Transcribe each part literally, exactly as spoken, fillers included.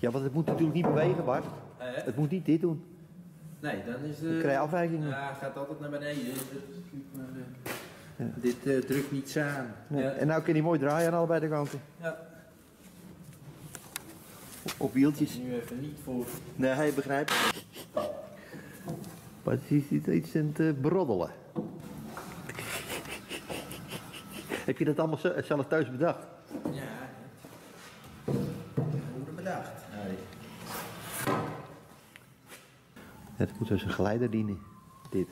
Ja, want het moet natuurlijk niet bewegen, Bart. Eh, Het moet niet dit doen. nee, dan is de... Dan krijg je afwijkingen. Ja, het gaat altijd naar beneden. Dit, maar, uh, ja. dit uh, drukt niet samen. Nee. Ja. En nou kun je mooi draaien aan allebei de kanten. Ja. Op wieltjes. Nu even niet voor. Nee, hij begrijpt. Maar het is iets aan het uh, broddelen. Heb je dat allemaal zelf thuis bedacht? Ja, hoe bedacht. Nee. Het moet dus een geleider dienen, dit.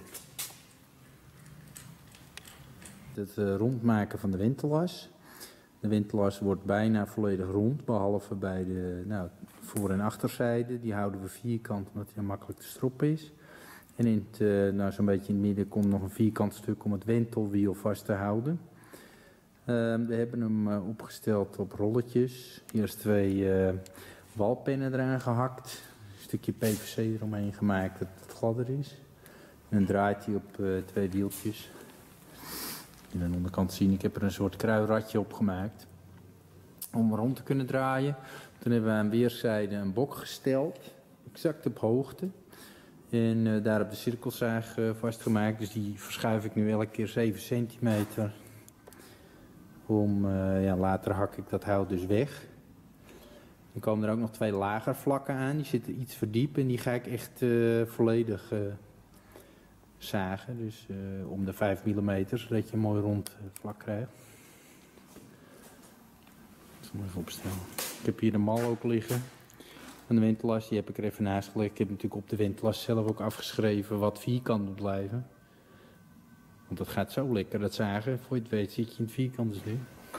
Het uh, rondmaken van de wentelas. De wentelas wordt bijna volledig rond, behalve bij de nou, voor- en achterzijde. Die houden we vierkant, omdat die makkelijk te stroppen is. En in het, uh, nou, zo'n beetje in het midden komt nog een vierkant stuk om het wentelwiel vast te houden. Uh, we hebben hem uh, opgesteld op rolletjes. Eerst twee uh, walpennen eraan gehakt. Een stukje P V C eromheen gemaakt dat het gladder is. En dan draait hij op uh, twee wieltjes. In de onderkant zien, ik heb er een soort kruiradje op gemaakt. Om rond te kunnen draaien. Toen hebben we aan weerszijden een bok gesteld. Exact op hoogte. En uh, daar op de cirkelzaag uh, vastgemaakt. Dus die verschuif ik nu elke keer zeven centimeter. Om, uh, ja, later hak ik dat hout dus weg. Dan komen er ook nog twee lagervlakken aan. Die zitten iets verdiep en die ga ik echt uh, volledig uh, zagen. Dus uh, om de vijf millimeter, zodat je een mooi rond uh, vlak krijgt. Ik zal hem even opstellen. Ik heb hier de mal ook liggen. Van de wentelas, die heb ik er even naast gelegd. Ik heb natuurlijk op de wentelas zelf ook afgeschreven wat vierkant moet blijven. Want dat gaat zo lekker, dat zagen. Voor je het weet zit je in het vierkant dus nu.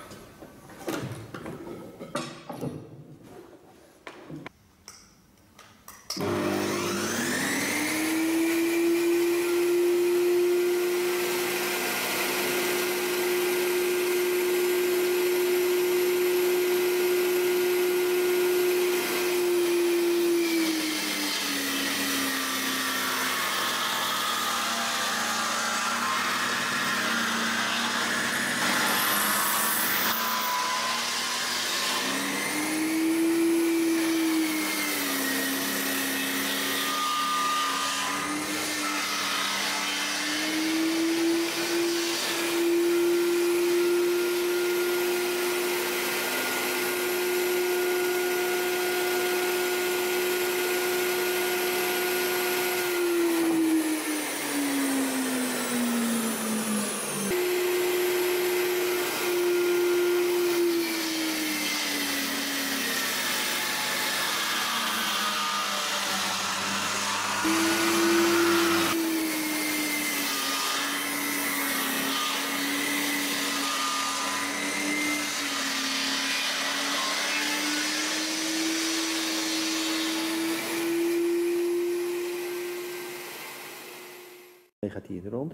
Hij gaat hier rond.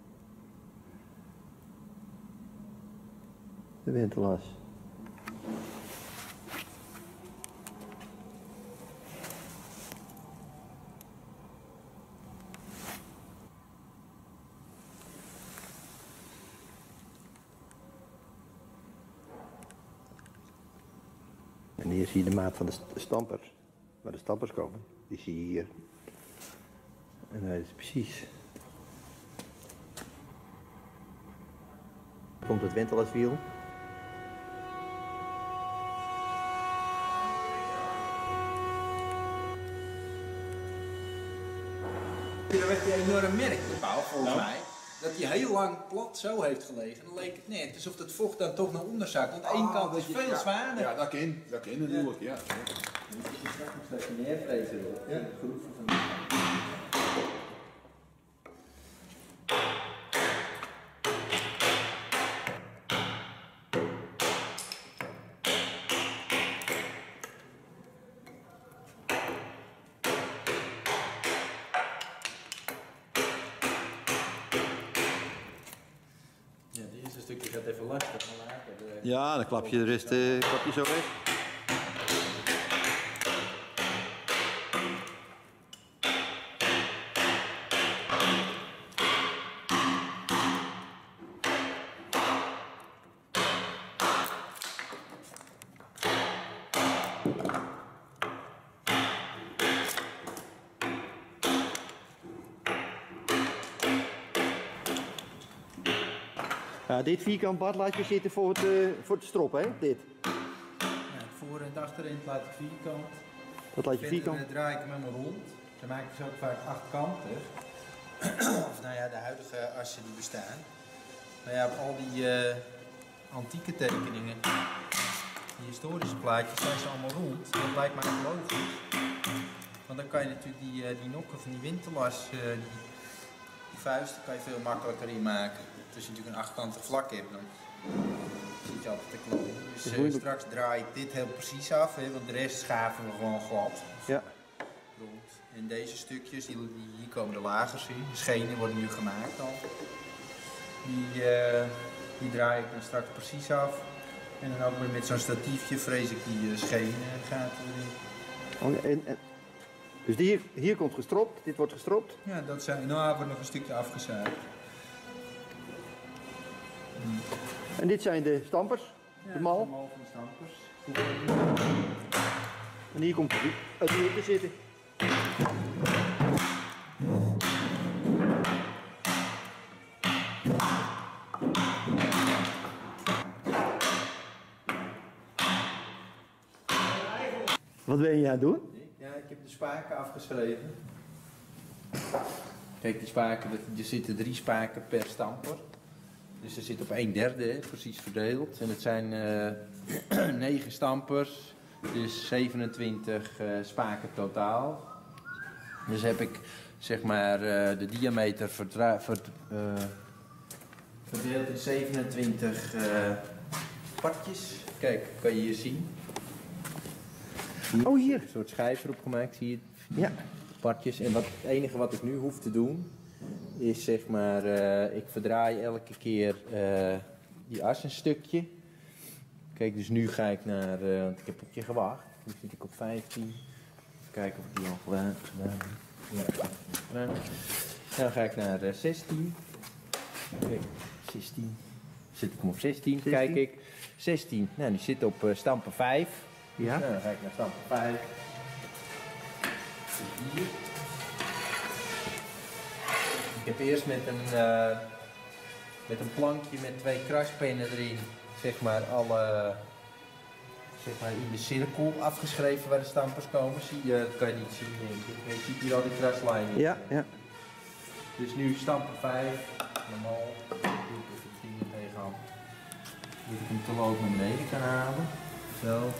De wentelas. En hier zie je de maat van de stampers. Waar de stampers komen. Die zie je hier. En dat is precies. Komt het wentelaswiel. Er werd een enorm merk bepaald, volgens nou. mij. Dat hij heel lang plat zo heeft gelegen. Dan leek het net alsof het vocht dan toch naar onder zakt. Want één oh, kant is veel ja, zwaarder. Ja, dat kan. Dat kan natuurlijk, ja. ja. Dan moet je straks nog steeds neervrezen op. Ja. De groeven van de... Ja, dit eerste stukje gaat even lastig, maar later... De... Ja, dan klap je de rest uh, klap je zo weg. Ja, dit vierkant badlaatje zit er voor het, uh, voor het strop, hè? Dit. Ja, het voor- en het achterin laat ik vierkant. Dat laat je Verder, vierkant. eh, draai ik hem helemaal rond. Ze maken dus ook vaak achtkantig. Of nou ja, de huidige assen die bestaan. Maar ja, op al die uh, antieke tekeningen, die historische plaatjes, zijn ze allemaal rond. Dat lijkt me ook logisch. Want dan kan je natuurlijk die, uh, die nokken van die winterlas, uh, die, die vuisten, kan je veel makkelijker in maken. Als je natuurlijk een achtkantig vlak hebt, dan zit je altijd te kloppen. Dus uh, straks draai ik dit heel precies af, hè, want de rest schaven we gewoon glad. Ja. Rond. En deze stukjes, die, die, hier komen de lagers in. De schenen worden nu gemaakt al. Die, uh, die draai ik dan straks precies af. En dan ook weer met zo'n statiefje vrees ik die uh, schenen gaten erin. Oh, en, en, dus hier, hier komt gestropt, dit wordt gestropt. Ja, dat zijn, nou wordt nog een stukje afgezuigd. Hmm. En dit zijn de stampers, Ja, de mal. De mal van de stampers. En hier komt het wiel te zitten. Wat ben je aan het doen? Ja, ik heb de spaken afgeschreven. Kijk, die spaken, er zitten drie spaken per stamper. Dus er zit op een derde, hè, precies verdeeld. En het zijn uh, negen stampers, dus zevenentwintig uh, spaken totaal. Dus heb ik zeg maar uh, de diameter verdra- verd, uh, verdeeld in zevenentwintig uh, partjes. Kijk, kan je hier zien. Oh, hier. Een soort schijf erop gemaakt, zie je? Ja. Partjes. En wat, het enige wat ik nu hoef te doen, is zeg maar, uh, ik verdraai elke keer uh, die as een stukje. Kijk, dus nu ga ik naar, uh, want ik heb op je gewacht. Nu zit ik op vijftien. Even kijken of ik die al gedaan heb. Ja, gedaan. Dan ga ik naar uh, zestien. Kijk, zestien. Zit ik hem op zestien. zestien. Kijk ik. zestien. Nou, die zit op uh, stamper vijf. Ja. Nou, dan ga ik naar stamper vijf. Hier. Ik heb eerst met een, uh, met een plankje met twee kraspennen erin, zeg maar, alle, zeg maar, in de cirkel afgeschreven waar de stampers komen. Zie je, dat kan je niet zien, denk ik. Maar je ziet hier al die kraslijnen. Ja, ja. Dus nu stamper vijf, normaal, doe ik even het ding er tegenaan. Dat ik hem te lood naar beneden kan halen. Zo.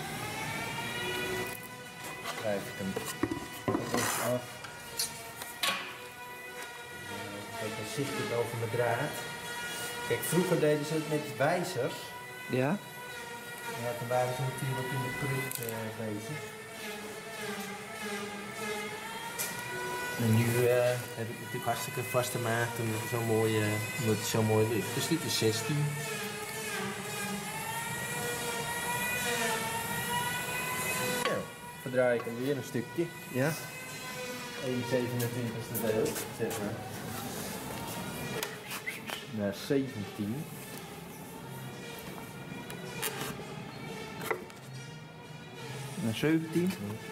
Schrijf ik hem af. Kijk, dan zicht het over mijn draad. Kijk, vroeger deden ze het met wijzers. Ja. Ja, toen waren ze natuurlijk in de prut uh, bezig. En nu uh, heb ik natuurlijk hartstikke vaste maat omdat het zo mooi, uh, omdat het zo mooi ligt. Dus dit is zestien. Ja, verdraai ik hem weer een stukje. Ja. één zevenentwintigste deel, zeg maar. Naar zeventien. Naar zeventien.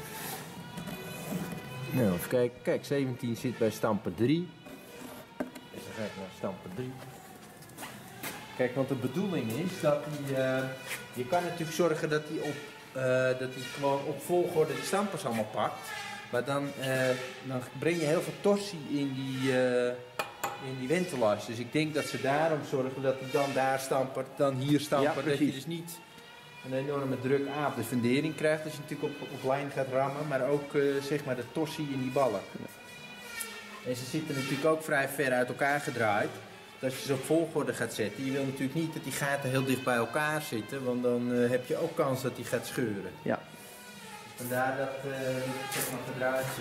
Nou, even kijken. Kijk, zeventien zit bij stamper drie. Dus dan ga ik naar stamper drie. Kijk, want de bedoeling is dat hij... Uh, je kan natuurlijk zorgen dat hij op, uh, dat hij gewoon op volgorde de stampers allemaal pakt. Maar dan, uh, dan breng je heel veel torsie in die, uh, in die ventilage. Dus ik denk dat ze daarom zorgen dat hij dan daar stampert, dan hier stampert. Ja, dat je dus niet een enorme druk aan op de fundering krijgt als je natuurlijk op, op lijn gaat rammen. Maar ook uh, zeg maar de torsie in die ballen. En ze zitten natuurlijk ook vrij ver uit elkaar gedraaid. Dus als je ze op volgorde gaat zetten, je wil natuurlijk niet dat die gaten heel dicht bij elkaar zitten. Want dan uh, heb je ook kans dat die gaat scheuren. Ja. Vandaar dat uh, het zeg maar gedraaid zit.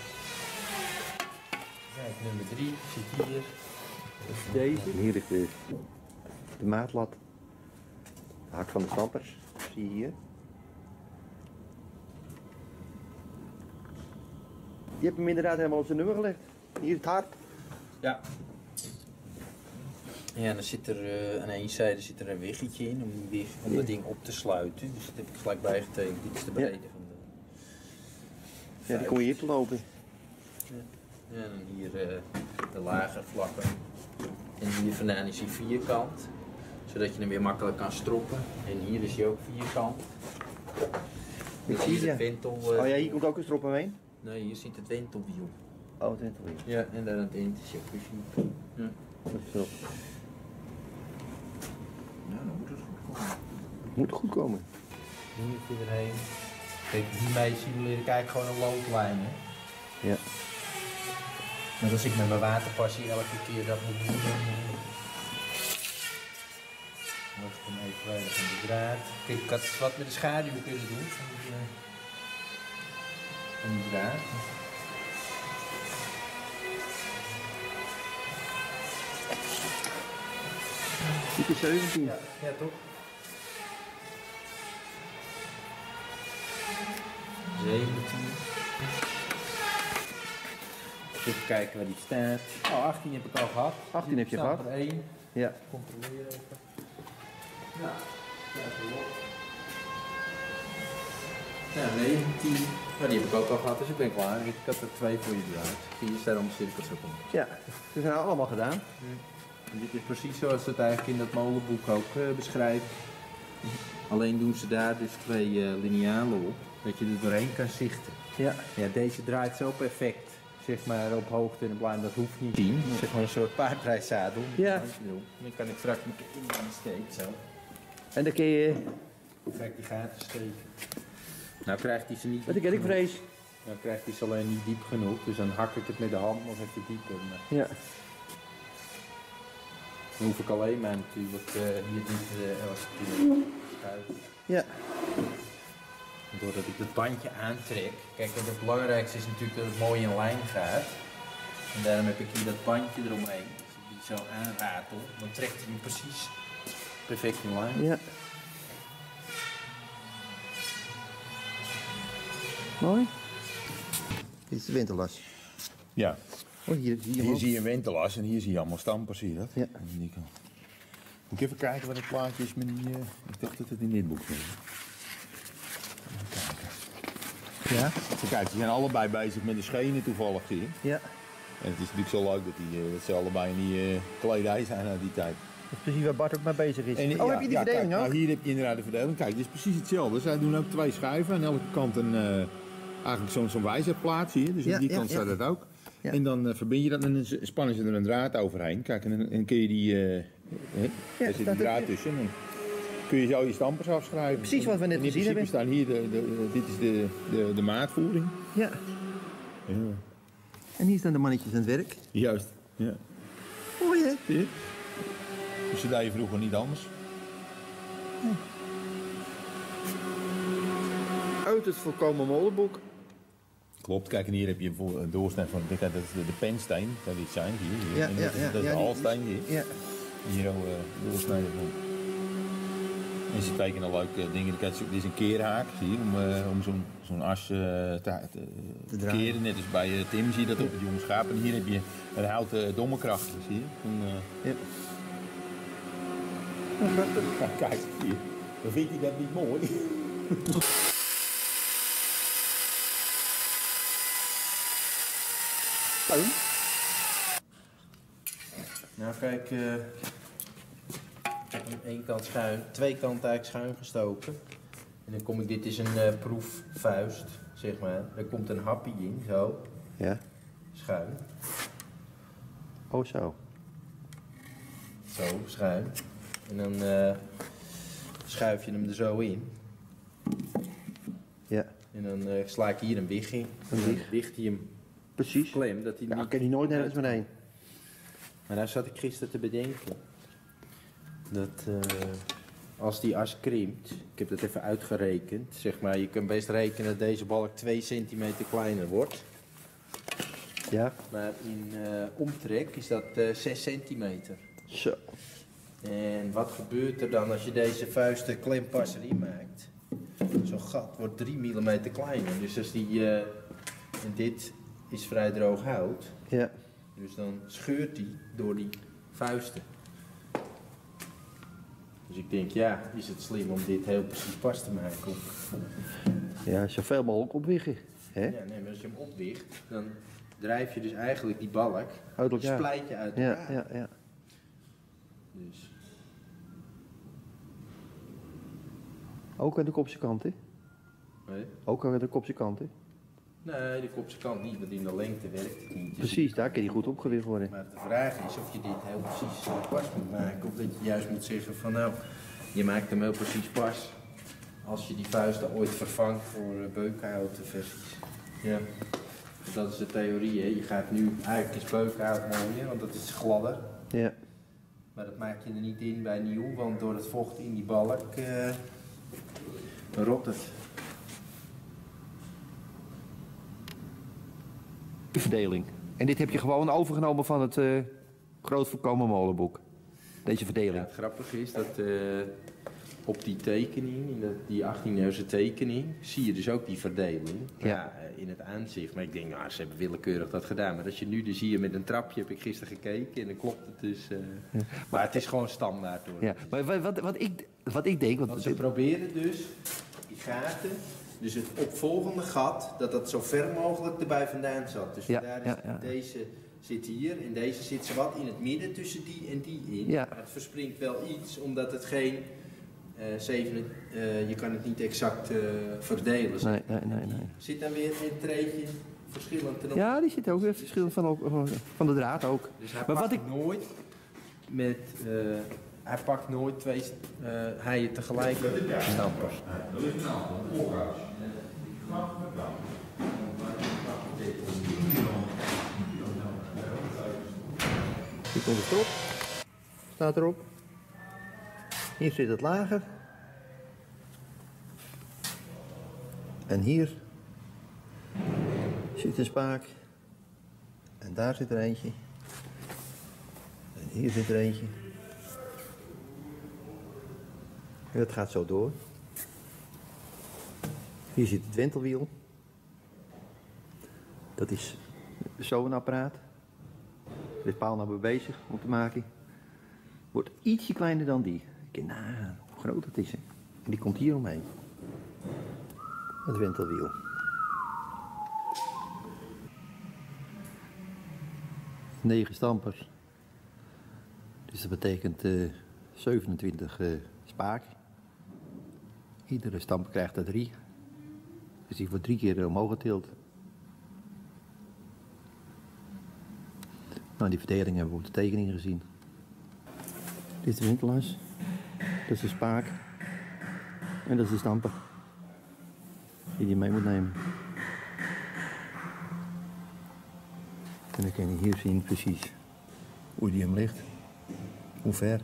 Kijk, nummer drie zit hier. Dat is deze. Hier ligt de, de maatlat. De hak van de stampers. Zie je hier. Je hebt hem inderdaad helemaal op zijn nummer gelegd. Hier het hart. Ja. Ja, dan zit er uh, aan één zijde zit er een wiggetje in om, die, om dat ding op te sluiten. Dus dat heb ik gelijk bijgetekend. Dit is de breedte Ja. van de... Ja, die kom je hier te lopen. Ja, en dan hier uh, de lage vlakken. En hier vandaan is hij vierkant, zodat je hem weer makkelijk kan stroppen. En hier is hij ook vierkant. Ik En zie hier het, het ja. wentel. uh, Oh ja, hier komt ook een strop omheen. Nee, hier zit het wentelwiel. Oh, het winter weer. Ja, en daar aan het eind is je principe. Ja. Dat is zo. Ja, dan moet het goed komen. Moet goed komen. Hier erheen. Kijk, hiermee zien we leren kijken gewoon een loodlijn. Hè? Ja. Maar als ik met mijn waterpassie elke keer dat moet doen, dan uh, wacht hem evenwijdig aan de draad. Kijk, ik had wat met de schaduw kunnen doen van die, uh, van die draad. Dit is zeventien. Ja, ja toch? zeventien. Even kijken waar die staat. Oh, achttien heb ik al gehad. achttien heb je Staat gehad. er één. Ja. Controleer even. Ja, staat erop. Ja, negentien. Maar die heb ik ook al gehad, dus ik ben klaar. Ik had er twee voor je eruit. Hier staan allemaal cirkels op. Ja, ze zijn allemaal gedaan. En dit is precies zoals ze het eigenlijk in dat molenboek ook uh, beschrijft. Alleen doen ze daar dus twee uh, linealen op, dat je er doorheen kan zichten. Ja. Ja, deze draait zo perfect, zeg maar op hoogte en op lijn, dat hoeft niet te zien. Zeg maar een soort paardrijzadel. Ja. Dan kan ik straks mijn kind in steek zo. En dan kun je... Dan krijg ik die gaten steken. Nou krijgt hij ze niet Wat diep ik ik genoeg. vrees. Nou krijgt hij ze alleen niet diep genoeg, dus dan hak ik het met de hand nog even dieper. Maar Ja. dan hoef ik alleen maar natuurlijk uh, hier niet uh, elastiek schuiven. Ja. Doordat ik het bandje aantrek. Kijk, en het belangrijkste is natuurlijk dat het mooi in lijn gaat. En daarom heb ik hier dat bandje eromheen. Als ik die zo aanratel, dan trekt hij hem precies perfect in lijn. Ja. Mooi. Dit is de winterlas. Ja. Oh, hier, hier, Hier zie je een wentelas en hier zie je allemaal stampers, zie je dat? Ja. Aan die kant. Moet ik even kijken wat het plaatje is met die... Uh, ik dacht dat het in dit boek was. Even kijken. Ja. Even kijken, ze zijn allebei bezig met de schenen toevallig, zie je. Ja. En het is natuurlijk zo leuk dat, die, uh, dat ze allebei in die uh, kledij zijn uit die tijd. Dat is precies waar Bart ook mee bezig is. En, oh, ja, heb je die ja, verdeling kijk, ook? Nou, hier heb je inderdaad de verdeling. Kijk, dit is precies hetzelfde. Zij doen ook twee schuiven. Aan elke kant een, uh, eigenlijk zo'n zo'n wijzerplaat, zie je. Dus Ja, aan die ja, kant ja. staat dat ook. Ja. En dan uh, verbind je dat en dan spannen ze er een draad overheen. Kijk, en dan en kun je die... Uh, hè, daar zit die dat draad heb tussen. En dan kun je zo je stampers afschrijven. Precies wat we net En in gezien principe hebben. staan hier, de, de, dit is de, de, de maatvoering. Ja. Ja. En hier staan de mannetjes aan het werk. Juist. Ja. Mooi hè? Zie je? Dus ze deden vroeger niet anders. Uit het volkomen molenboek. Klopt, kijk en hier heb je voor- een doorsnij van, kijk, dat is de, de pensteen, zou dit zijn, hier. hier. Ja, en ja, dat is, ja, dat is ja, de die- alsteen hier. Ja. Hier al uh, doorsnijden van. En ze tekenen leuke dingen. Kijk, dit is een keerhaak, zie je, om, uh, om zo'n zo'n as uh, te, te, te draaien. keren. Net als bij uh, Tim zie je dat op het jonge schaap. En hier heb je een houten dommekracht, zie je. Een, uh, Ja. ja, kijk, zie je. Dan vindt hij dat niet mooi. Nou kijk, uh, ik heb hem één kant schuin, twee kanten eigenlijk schuin gestoken. En dan kom ik, dit is een uh, proefvuist, zeg maar. Er komt een happy in, zo, Ja. schuin. Oh zo. Zo, schuin. En dan uh, schuif je hem er zo in. Ja. En dan uh, sla ik hier een wig in. Een En dan wig. dicht hij hem Precies. klem, dat hij Ja, niet... kan hij nooit nergens mee heen. Maar daar zat ik gisteren te bedenken. Dat uh, als die as krimpt, ik heb dat even uitgerekend, zeg maar, je kunt best rekenen dat deze balk twee centimeter kleiner wordt. Ja. Maar in uh, omtrek is dat uh, zes centimeter. Zo. En wat gebeurt er dan als je deze vuisten klempasser in maakt? Zo'n gat wordt drie millimeter kleiner. Dus als die, uh, en dit is vrij droog hout, Ja. dus dan scheurt die door die vuisten. Dus ik denk, ja, is het slim om dit heel precies pas te maken? Of, Ja, zoveel mogelijk opwiggen. Hè? ja, nee, maar als je hem opwicht, dan drijf je dus eigenlijk die balk, Uit die elkaar. splijt je uit Ja, elkaar. ja, ja. Dus. Ook aan de kopse kant, hè? Nee? Ook aan de kopse kant, hè? Nee, de kopse kant niet, want in de lengte werkt het niet. Dus Precies, daar kan die goed opgewicht worden. maar de vraag is of je dit heel precies pas moet maken. Of dat je juist moet zeggen van nou, je maakt hem heel precies pas. Als je die vuisten ooit vervangt voor uh, beukenhouten versies. Ja. Dat is de theorie, hè. Je gaat nu, eigenlijk is beukenhout mooier, want dat is gladder. Ja. Maar dat maak je er niet in bij nieuw, want door het vocht in die balk uh, rot het. De verdeling. En dit heb je gewoon overgenomen van het uh, Groot Voorkomen Molenboek. Deze verdeling. Ja, het grappige is dat uh, op die tekening, in de, die achttiende-eeuwse tekening, zie je dus ook die verdeling. Ja. Ja, in het aanzicht. Maar ik denk, nou, ze hebben willekeurig dat gedaan. Maar als je nu dus hier met een trapje, heb ik gisteren gekeken en dan klopt het dus. Uh, ja. Maar het is gewoon standaard hoor. Ja, maar wat, wat, wat, ik, wat ik denk... Want Want ze proberen dus die gaten, dus het opvolgende gat, dat dat zo ver mogelijk erbij vandaan zat. Dus Ja, daar is, ja, ja. deze zit hier en deze zit zowat in het midden tussen die en die in. Ja. Maar het verspringt wel iets, omdat het geen uh, zeven, uh, je kan het niet exact uh, verdelen. Nee, nee, nee, nee. Zit dan weer een treetje verschillend ten opzichte. Ja, die zit ook weer verschillend van, van de draad ook. Dus hij Maar pakt wat ik... nooit met, uh, hij pakt nooit twee uh, heien tegelijk stampers. Hier komt de strop. Staat erop. Hier zit het lager. En hier zit een spaak. En daar zit er eentje. En hier zit er eentje. En dat gaat zo door. Hier zit het wentelwiel. Dat is zo'n apparaat. Er is Paul nou mee bezig om te maken. Wordt ietsje kleiner dan die. Kijk nou hoe groot het is. Hè. En die komt hier omheen. Het wentelwiel. negen stampers. Dus dat betekent uh, zevenentwintig uh, spaken. Iedere stamper krijgt er drie. Dus die wordt drie keer omhoog getild. Nou, die verdeling hebben we op de tekening gezien. Dit is de wintelaars. Dat is de spaak. En dat is de stamper. Die je mee moet nemen. En dan kan je hier zien precies hoe die hem ligt. Hoe ver.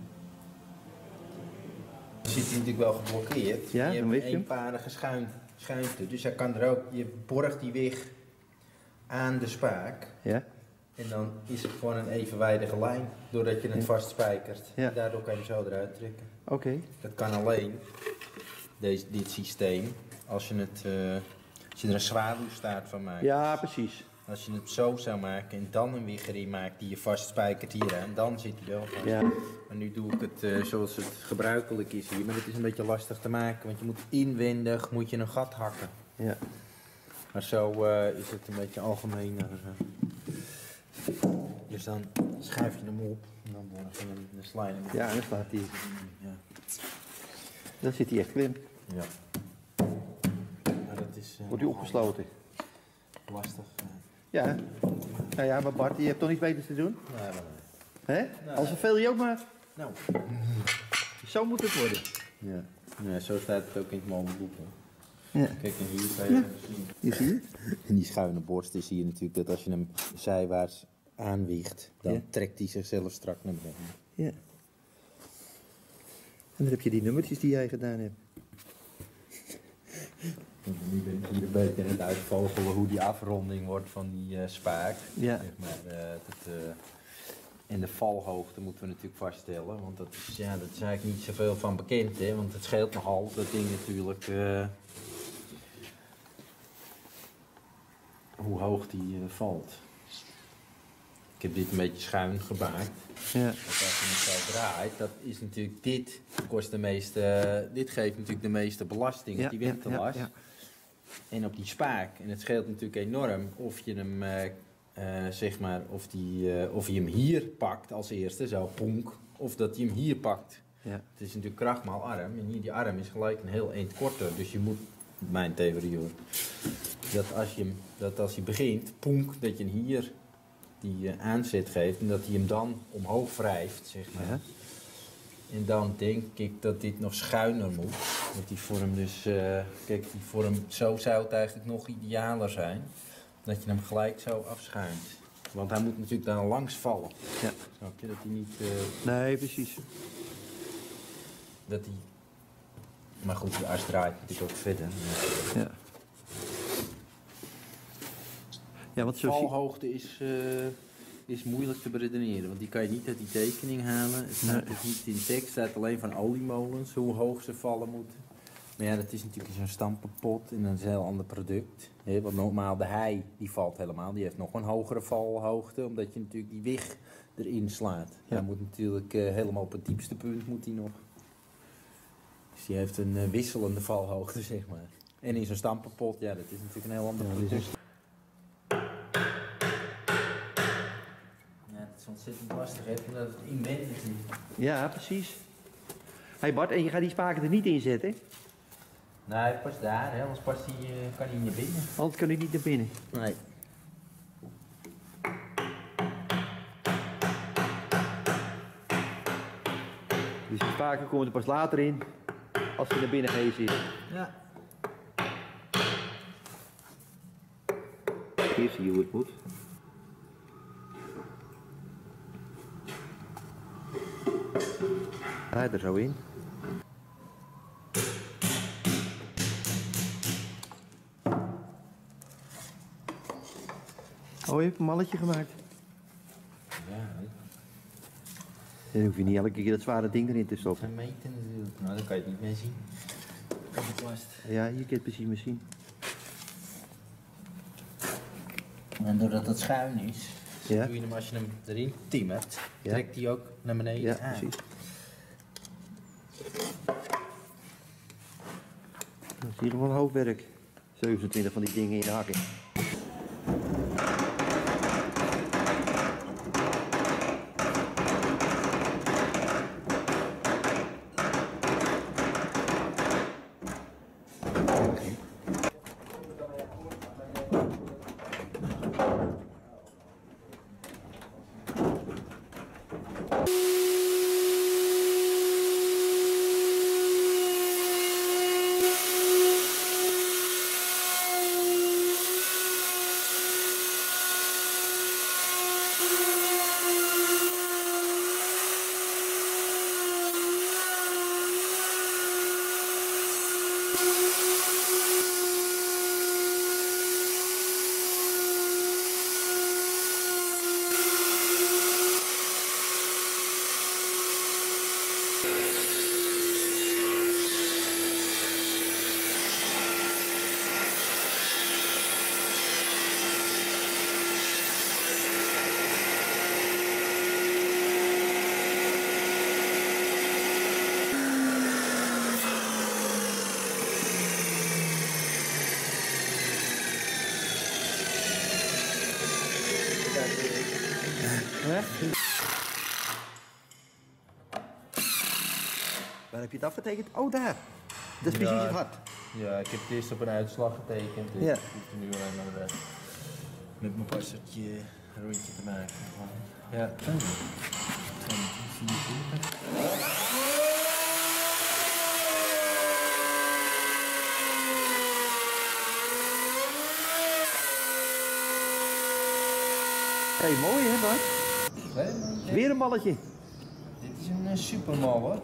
Je zit hier natuurlijk wel geblokkeerd. Ja, je dan hebt weet je een eenparige schuin, schuinte. Dus hij kan er ook, je borgt die weg aan de spaak. Ja? En dan is het gewoon een evenwijdige lijn. Doordat je het Ja. vastspijkert. Ja. En daardoor kan je hem zo eruit trekken. Oké. Okay. Dat kan alleen, deze, dit systeem, als je, het, uh, als je er een zwaluwstaart van maakt. Ja, precies. Als je het zo zou maken en dan een wigger in maakt die je vastspijkert hier aan, dan zit hij wel vast. Ja. Maar nu doe ik het uh, zoals het gebruikelijk is hier. Maar het is een beetje lastig te maken, want je moet inwendig moet je een gat hakken. Ja. Maar zo uh, is het een beetje algemener. Uh. Dus dan schuif je hem op en dan borg je hem, dan sla je hem. Ja, en dan staat hij. Ja. Dan zit hij echt klim. Ja. Maar dat is... Uh, Wordt hij opgesloten? Lastig. Uh. Ja. Nou ja, maar Bart, je hebt toch niets beters te doen? Nee, maar Hè? Nee. Als verveel je ook maar. nou. Zo moet het worden. Ja. Ja, zo staat het ook in het molenboek. Ja. Kijk, en hier kan je Ja. zien. Je ziet het? En die schuine borst is hier natuurlijk dat als je hem zijwaarts aanwiegt, dan Ja. trekt hij zichzelf strak naar beneden. Ja. En dan heb je die nummertjes die jij gedaan hebt. En nu ben ik hier een beetje aan het uitvogelen hoe die afronding wordt van die uh, spaak. Ja. Zeg maar, uh, dat, uh, en de valhoogte moeten we natuurlijk vaststellen, want dat is, ja, dat is eigenlijk niet zoveel van bekend, hè, want het scheelt nogal dat ding natuurlijk. Uh, hoe hoog die uh, valt. Ik heb dit een beetje schuin gemaakt. Ja. Want als je het zo draait, dat is natuurlijk dit kost de meeste, dit geeft natuurlijk de meeste belasting Ja, op die ja, winterlast. ja, ja. En op die spaak. En het scheelt natuurlijk enorm of je hem uh, uh, zeg maar, of, die, uh, of hij hem hier pakt als eerste, zo ponk, of dat hij hem hier pakt. Ja. Het is natuurlijk krachtmaal arm en hier die arm is gelijk een heel eind korter, dus je moet, mijn theorie hoor, dat als je, hem, dat als je begint, ponk, dat je hem hier die uh, aanzet geeft en dat hij hem dan omhoog wrijft, zeg maar. Ja. En dan denk ik dat dit nog schuiner moet. Dat die vorm dus, uh, kijk, die vorm, zo zou het eigenlijk nog idealer zijn. Dat je hem gelijk zo afschuint. Want hij moet natuurlijk daar langs vallen. Ja. Snap je? Dat hij niet... Uh, Nee, precies. dat hij... Maar goed, de as draait natuurlijk ook verder. Ja. Ja, want De zo zie... valhoogte is, uh, is moeilijk te beredeneren. Want die kan je niet uit die tekening halen. Het staat Nee. dus niet in tekst. Het staat alleen van oliemolens, hoe hoog ze vallen moeten. Maar ja, dat is natuurlijk zo'n stampenpot en dat is een heel ander product. He, want normaal de hei, die valt helemaal. Die heeft nog een hogere valhoogte, omdat je natuurlijk die wig erin slaat. Ja. Hij moet natuurlijk uh, helemaal op het diepste punt moet hij nog. Dus die heeft een uh, wisselende valhoogte, zeg maar. En in zo'n stampenpot, ja, dat is natuurlijk een heel ander Ja, product. dit is- Ja, dat is ontzettend lastig, hè, omdat het inwendig is. Ja, precies. Hé hey Bart, en je gaat die spaken er niet in zetten? Nee, pas daar, hè, anders past die, uh, kan hij niet naar binnen. Anders kan hij niet naar binnen. Nee. Dus die spaken komen er pas later in, als hij naar binnen geest is. Ja. Hier zie je hoe het moet. Draai er zo in. Oh, je hebt een malletje gemaakt. Ja, Dan hoef je niet elke keer dat zware ding erin te stoppen. zijn meten natuurlijk. Nou, dan kan je het niet meer zien. Kan het last. Ja, hier kun je het precies meer zien. En doordat het schuin is, Ja. doe je hem als je hem erin timmert, Ja. trekt hij ook naar beneden Ja, aan. precies. Dat is hier gewoon een hoop werk. zevenentwintig van die dingen in de hakken. Waar heb je het afgetekend? Oh, daar. Dat is precies Ja. het hart. Ja, ik heb het eerst op een uitslag getekend. Dus Ja. ik hoef er nu alleen maar uh, met mijn passertje een rondje te maken. Ja. Hé, hey, mooi hè, Bart? Hey, Weer een balletje. dit is een uh, supermal hoor.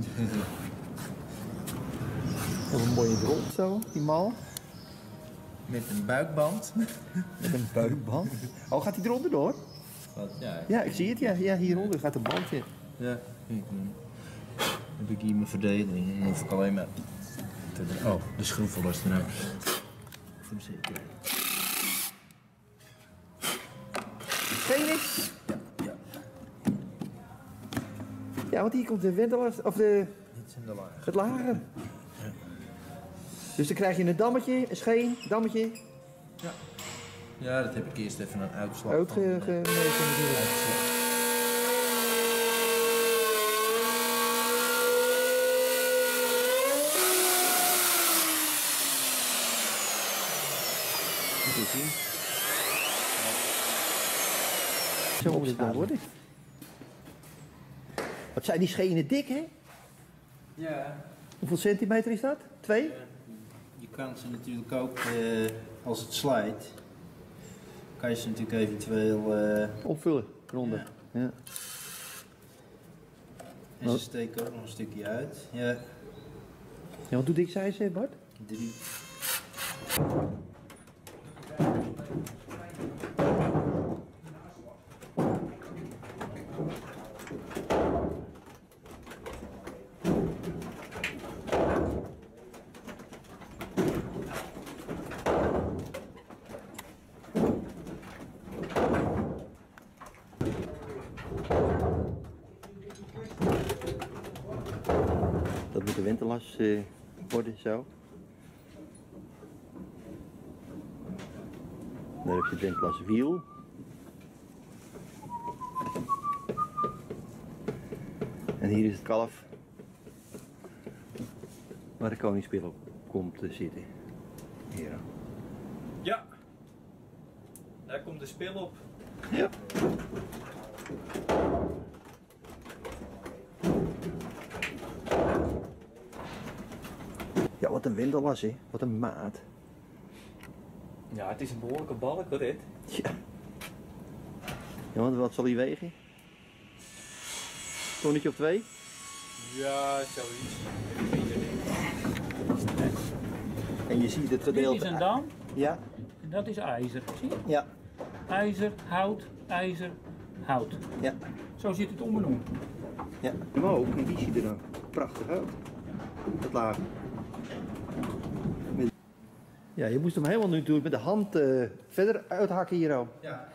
Nog een mooie drop zo, die mal. Met een buikband. Met een buikband. Oh, gaat die eronder door? Wat? Ja, Ja, ik zie het. Ja, ja hieronder gaat een bandje. ja. Kijk, dan heb ik hier mijn verdeling. En dan hoef ik alleen maar... te- Oh, de schroef was eruit. Voor de zekerheid. Geen niks? Ja, Ja, want hier komt de wendelaars, of de, dit zijn de lagen. het lager. Dus dan krijg je een dammetje, een scheen, dammetje. Ja. Ja, dat heb ik eerst even een uitslag van. Uitgemeten natuurlijk. Moet je zien. Zo moet het dan worden. Wat zijn die schenen dik, hè? Ja. Hoeveel centimeter is dat? Twee? Je kan ze natuurlijk ook, uh, als het slijt, kan je ze natuurlijk eventueel uh, opvullen, ronden. Ja. Ja. En ze steken ook nog een stukje uit. Ja. Ja, wat hoe dik zijn ze, Bart? Drie. Dat moet de winterlas uh, worden zo. Dan heb je het winterlaswiel. En hier is het kalf waar de koningsspil op komt te zitten. Hier. Ja, daar komt de spil op. Ja. Ja, wat een winterlas, hè? Wat een maat. Ja, het is een behoorlijke balk hoor dit. Ja. Ja, want wat zal hij wegen? Tonnetje of twee? Ja, zoiets. En je ziet het Dit gedeelte. is een dam Ja, en dat is ijzer. Zie je? ja, IJzer, hout, ijzer, hout. ja, Zo zit het om en om. ja. Maar ook, en die ziet er dan prachtig uit. Dat laag. Ja, je moest hem helemaal nu natuurlijk met de hand uh, verder uithakken hier al. Ja.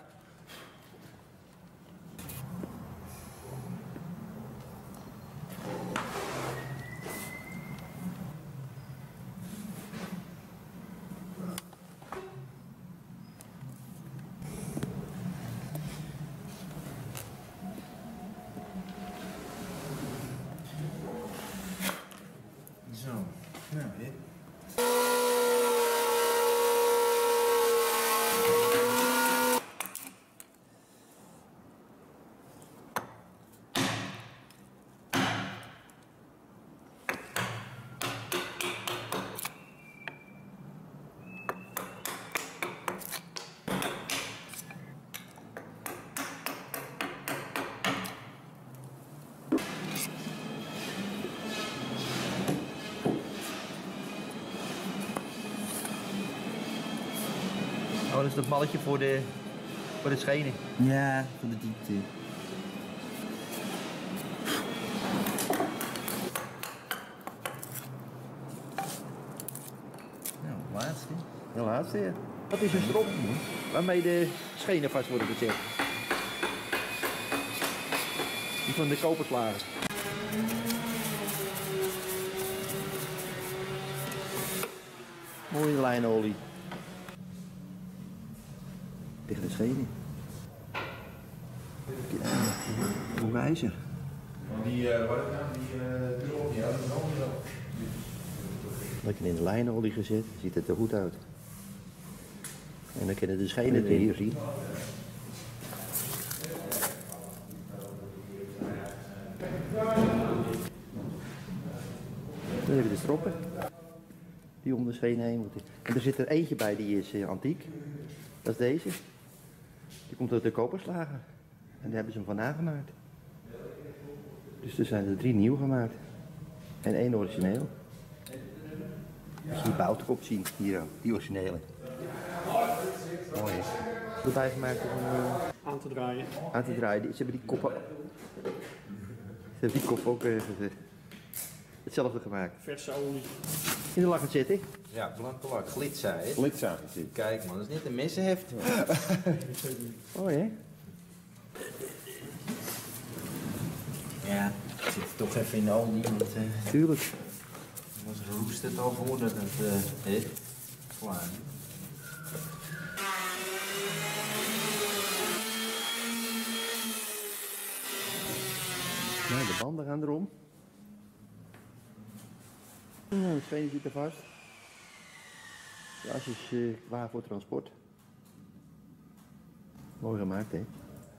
Zo, nou dit. Oh, dat is dat malletje voor de, voor de schenen. Ja, voor de diepte. Nou, laatste. De laatste, ja. Dat is een strop waarmee de schenen vast worden gezet. Die van de koperslagen. Mooie lijnolie. Tegen de schenen. Hoe wijzer. Die, uh, wat is nou? Die, uh, die olie, ja, dat is olie wel. Lekker in de lijnolie gezet, ziet het er goed uit. En dan kunnen de schenen er hier zien. Dan hebben we de stroppen. Die om de schenen heen moeten. En er zit er eentje bij die is uh, antiek. Dat is deze. Die komt uit de koperslager. En daar hebben ze hem van nagemaakt. Dus er zijn er drie nieuw gemaakt. En één origineel. Als je die bouwkop zien, hier ook, die originele. Mooi hè. Erbij gemaakt om uh, Aan te draaien. aan te draaien. Ze hebben die koppen. Ze hebben die kop ook uh, hetzelfde gemaakt. Verse olie. In de lak gaan zitten. Ja, blanke lak, glitza hè. Glitza gezien. Kijk man, dat is net een messenheft. Mooi hè. Ja, ik zit toch even in de olie, want uh, Tuurlijk. anders roest het al voordat het uh, hè, klaar is. Nou, de banden gaan erom. Nou, de tweede zit er vast. De as is uh, klaar voor transport. Mooi gemaakt, hè?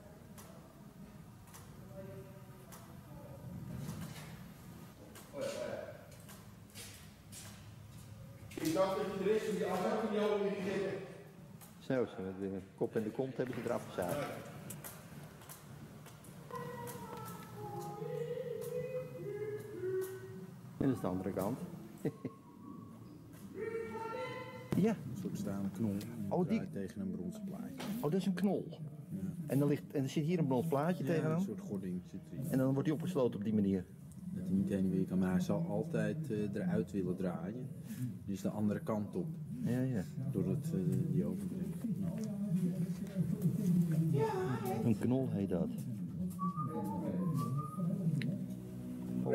Ik dacht dat je de rest van die afval van die ogen niet gegeven. Zo, zo, de kop en de kont hebben ze eraf gezaagd. En dat is de andere kant. Ja. Een soort stalen knol. Oh, die- draait tegen een bronzen plaatje. Oh, dat is een knol. Ja. En, dan ligt, en er zit hier een brons plaatje Ja, tegenaan. een soort gording zit erin. En dan wordt hij opgesloten op die manier. Dat hij niet heen en weer kan, maar hij zal altijd uh, eruit willen draaien. Dus de andere kant op. Ja, ja. Doordat uh, die overbrengt. Een knol heet dat. Oh.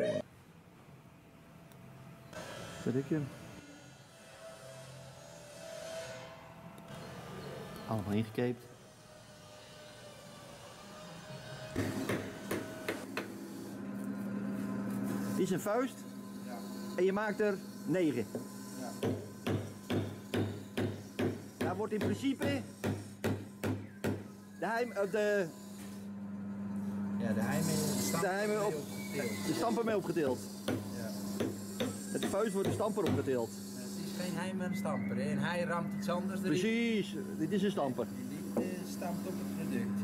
Dat heb je hem. Allemaal ingekeept. Dit is een vuist. Ja. En je maakt er negen. Ja. Daar wordt in principe de heim, uh, de, Ja, de heim en de, heim op, de stamper mee opgedeeld. Ja. Met de vuist wordt de stamper opgedeeld. Het is geen heim en stamper, hè. En hij ramt iets anders erin. Precies, dit is een stamper. En dit uh, stampt op het product.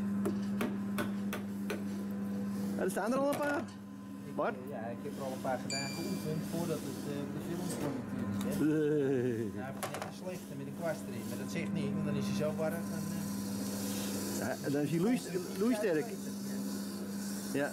Ja, er staan er al een paar. Ik, Wat? uh, ja, ik heb er al een paar gedaan geoefend voordat het uh, de film kwam natuurlijk. Hè. Nee. Nou, heb ik net een slechte met een kwast erin, maar dat zegt niet, want dan is hij zo warm. Dan, uh, Ja, dan is hij loeist- loeisterk. Ja.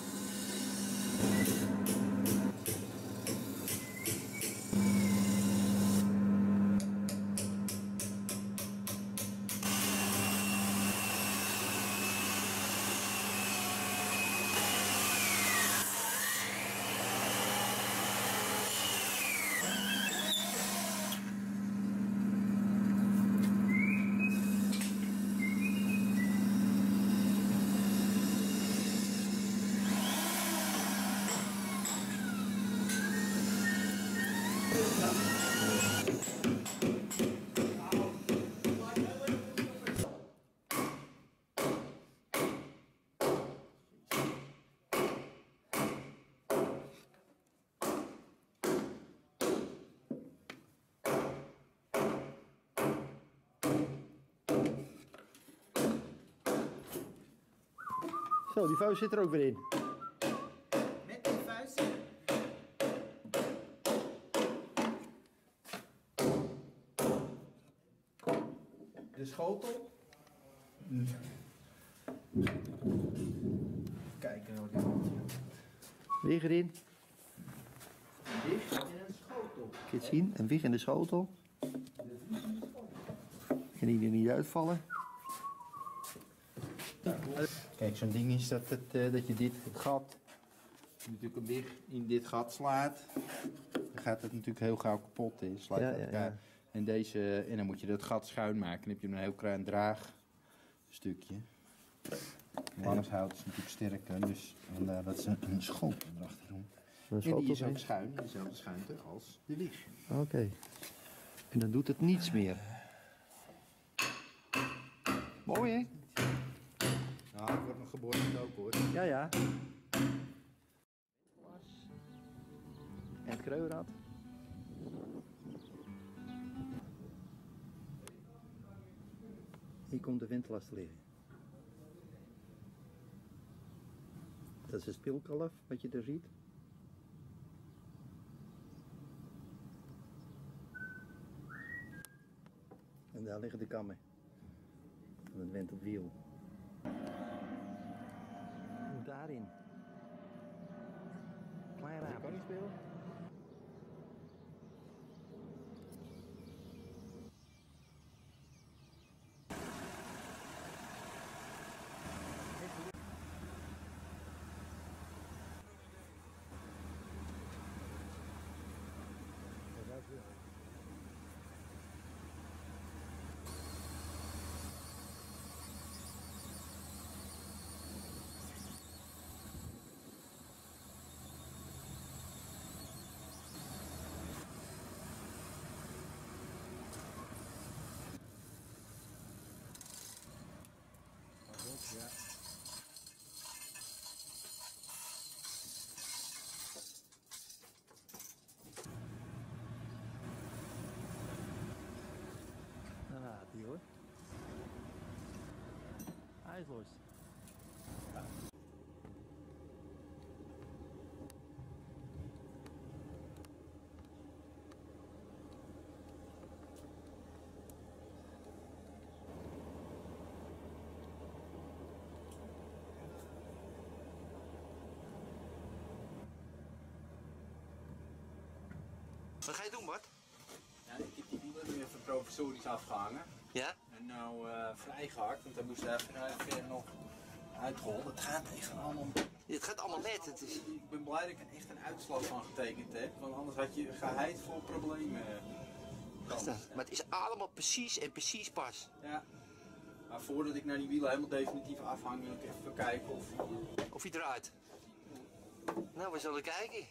Zo, die vuist zit er ook weer in. met die vuist. De schotel. Kijken naar die hand. Weer erin. Dicht en een schotel. Kun je het zien? En wieg in de schotel. Kan die er niet uitvallen. Kijk, zo'n ding is dat, het, uh, dat je dit, het gat, natuurlijk een weg in dit gat slaat. Dan gaat het natuurlijk heel gauw kapot. Hè. Slaat Ja, uit ja, elkaar. ja. En, deze, en dan moet je dat gat schuin maken. Dan heb je een heel klein draagstukje. Langshout is natuurlijk sterker, dus vandaar dat ze een schotel erachter doen. Een En die is schotel ook erin. schuin, in dezelfde schuinte als de wieg. Oké. En dan doet het niets meer. Mooi, hè? Nou, ik word nog geborgd ook hoor. Ja, ja. En het kruidrad. Hier komt de windlast te liggen. Dat is een spilkalf, wat je daar ziet. En daar liggen de kammen. Van het wentelwiel. Daarin. Klein raam. Kan niet spelen? is los. Wat ga je doen, Bart? Ja, ik heb die wielen nu even provisorisch afgehangen. Ja? En nou uh, vrijgehakt, want dan moest er even, even nog uitrollen. Het gaat even allemaal... Het gaat allemaal net. Het is... Ik ben blij dat ik er echt een uitslag van getekend heb, want anders had je geheid voor problemen. Maar het is allemaal precies en precies pas. Ja. Maar voordat ik naar die wielen helemaal definitief afhang, wil ik even kijken of... Of hij draait. Nou, we zullen kijken.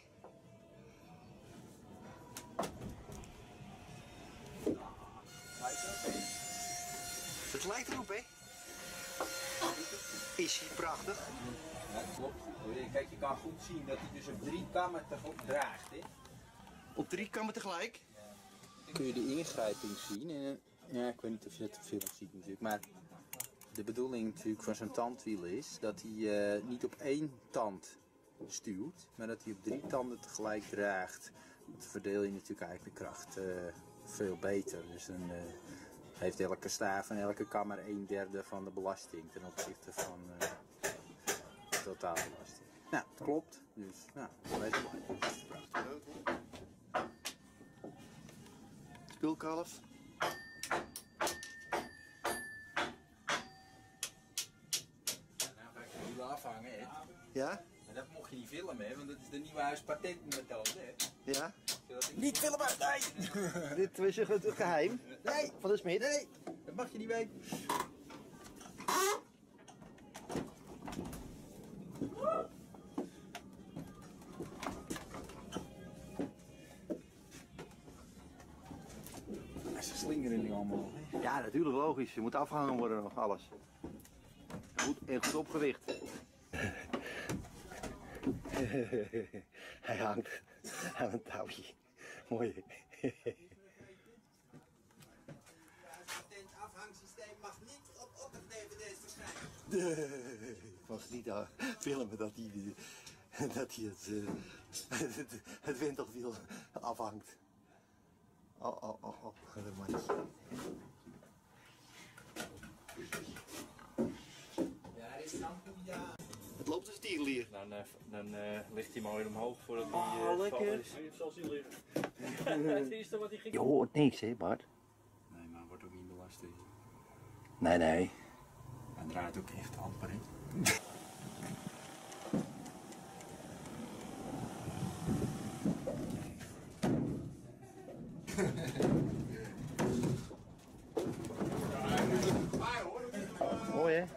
Het lijkt erop, hè? Is hij prachtig? Ja, klopt. Kijk, je kan goed zien dat hij dus op drie kammen tegelijk draagt. Hè? Op drie kammen tegelijk? Dan kun je de ingrijping zien. En, ja, ik weet niet of je het op film ziet natuurlijk, maar de bedoeling natuurlijk van zo'n tandwiel is dat hij uh, niet op één tand stuwt, maar dat hij op drie tanden tegelijk draagt. Dan verdeel je natuurlijk eigenlijk de kracht uh, veel beter. Dus dan uh, heeft elke staaf en elke kam maar een derde van de belasting ten opzichte van uh, de totaalbelasting. Nou, het klopt. Dus, nou, wees blij. Prachtig. Spulkalf. Nou ga ik de wielen afhangen, hè. Ja? Maar dat mocht je niet filmen, hè, want dat is de nieuwe huispatentmethode, hè. Ja? Ik... Niet filmen! Nee! Dit is het geheim? Nee! Van de smid? Nee! Dat mag je niet weten. Ze slingeren nu allemaal, hè. Ja, natuurlijk, logisch. Je moet afgehangen worden nog, alles. Goed, en goed opgewicht. Hij hangt aan een touwtje. Mooi. Het afhangsysteem mag niet op op de D V D's verschijnen. Ik was niet aan filmen dat hij, dat hij het, uh, het, het wentelwiel afhangt. Oh, oh, oh, oh, dat mag niet. Ja, dit is dan ja. Het loopt een stierlier. Dan, uh, dan uh, ligt hij mooi omhoog voordat hij Oh, uh, lekker. vallen is. Je zal zien liggen. Het eerste wat hij ging. Je hoort niks, hè, Bart? Nee, maar wordt ook niet belast. Nee, nee. Hij draait ook echt amper, hè. Mooi, hè?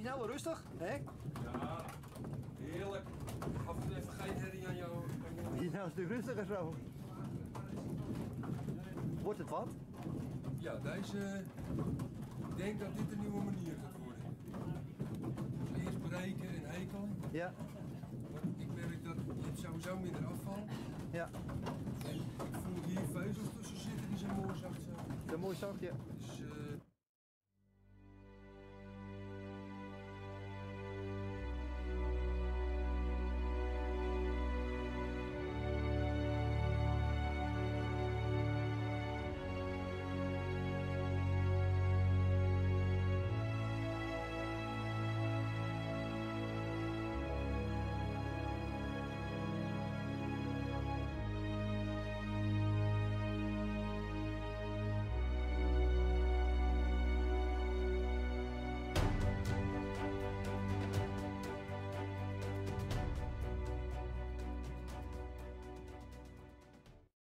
je nou wel rustig, hè? Ja, heerlijk. Af en toe even geen herrie aan jou. Je nou een stuk rustiger zo. Wordt het wat? Ja, deze... Ik denk dat dit een nieuwe manier gaat worden. Eerst breken en hekelen. Ja, Want ik merk dat je hebt sowieso minder afval. ja. En ik voel hier vezels tussen zitten die zijn mooi zacht zijn. Dat is mooi zacht, ja.